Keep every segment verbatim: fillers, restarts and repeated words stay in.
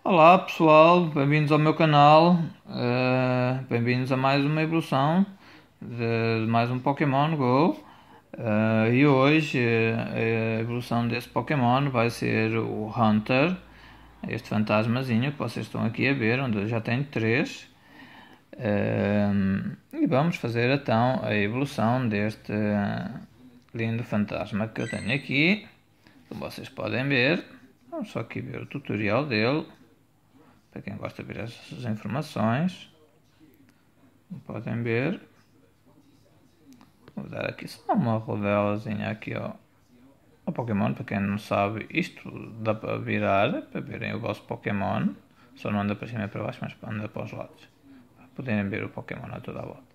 Olá pessoal, bem-vindos ao meu canal, eh, bem-vindos a mais uma evolução de, de mais um Pokémon Go. Eh, e hoje eh, a evolução desse Pokémon vai ser o Hunter, este fantasmazinho que vocês estão aqui a ver, onde eu já tenho três. Eh, e vamos fazer então a evolução deste lindo fantasma que eu tenho aqui, como vocês podem ver. Vamos só aqui ver o tutorial dele. Para quem gosta de ver essas informações, como podem ver, vou dar aqui só uma rodelazinha aqui ao, ao Pokémon. Para quem não sabe, isto dá para virar, para verem o vosso Pokémon. Só não anda para cima e para baixo, mas anda para os lados, para poderem ver o Pokémon a toda a volta.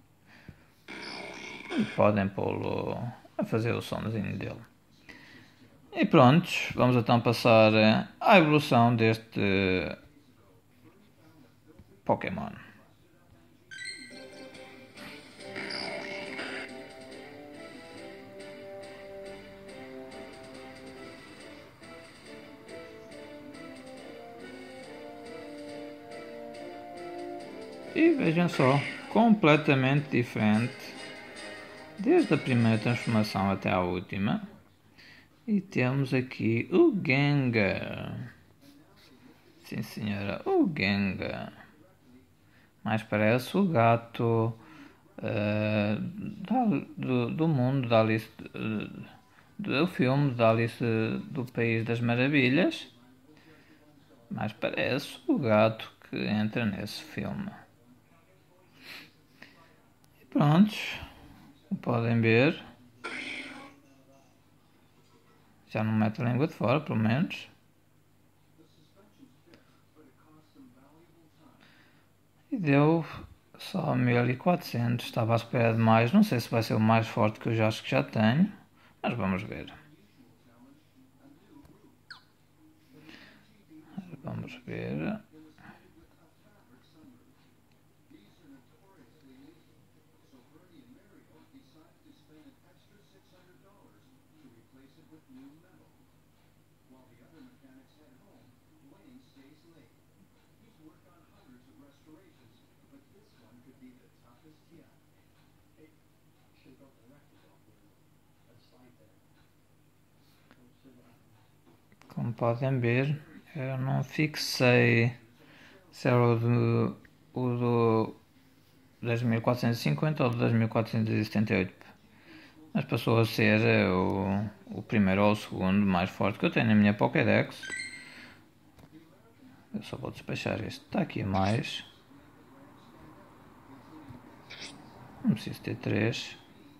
E podem pô-lo a fazer o somzinho dele. E prontos, vamos então passar à evolução deste Pokémon. E vejam só, completamente diferente, desde a primeira transformação até a última. E temos aqui o Gengar. Sim senhora, o Gengar. Mais parece o gato uh, da, do, do mundo da Alice, uh, do filme da Alice do País das Maravilhas. Mais parece o gato que entra nesse filme. E prontos, como podem ver, já não mete a língua de fora, pelo menos. E deu só mil e quatrocentos, estava à espera de mais, não sei se vai ser o mais forte que eu já acho que já tenho, mas vamos ver. Vamos ver. Como podem ver, eu não fixei se era o do, o do dez mil quatrocentos e cinquenta ou do dez mil quatrocentos e setenta e oito, mas passou a ser o, o primeiro ou o segundo mais forte que eu tenho na minha Pokédex. Eu só vou despachar este, está aqui mais. Não preciso ter três.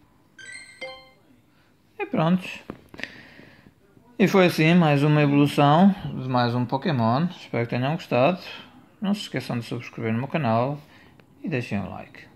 E pronto. E foi assim mais uma evolução de mais um Pokémon. Espero que tenham gostado. Não se esqueçam de subscrever no meu canal e deixem um like.